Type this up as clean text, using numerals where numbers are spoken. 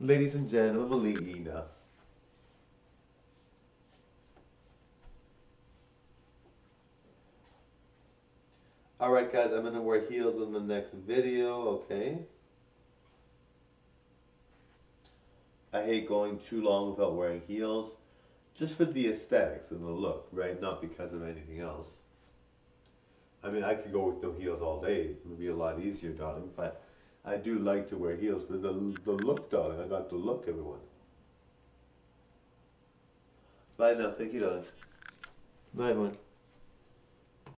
Ladies and gentlemen, Melina. Alright guys, I'm going to wear heels in the next video, okay? I hate going too long without wearing heels. Just for the aesthetics and the look, right? Not because of anything else. I mean, I could go with no heels all day. It would be a lot easier, darling. But I do like to wear heels for the look, darling. I got the look, everyone. Bye now. Thank you, darling. Bye, everyone.